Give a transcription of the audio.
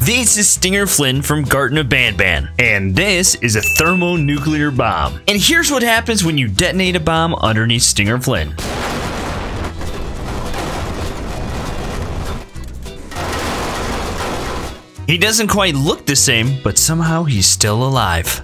This is Stinger Flynn from Garten of Banban, and this is a thermonuclear bomb. And here's what happens when you detonate a bomb underneath Stinger Flynn. He doesn't quite look the same, but somehow he's still alive.